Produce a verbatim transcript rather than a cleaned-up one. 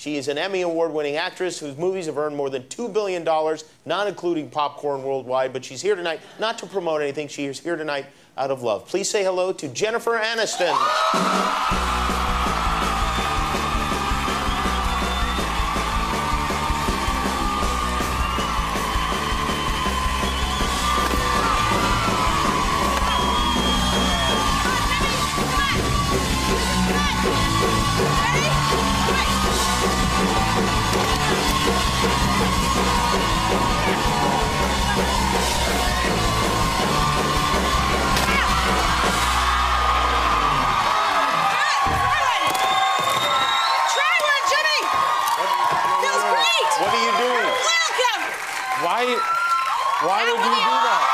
She is an Emmy Award-winning actress whose movies have earned more than two billion dollars, not including popcorn worldwide. But she's here tonight not to promote anything. She is here tonight out of love. Please say hello to Jennifer Aniston. What are you doing? Welcome! Why, why would you do that?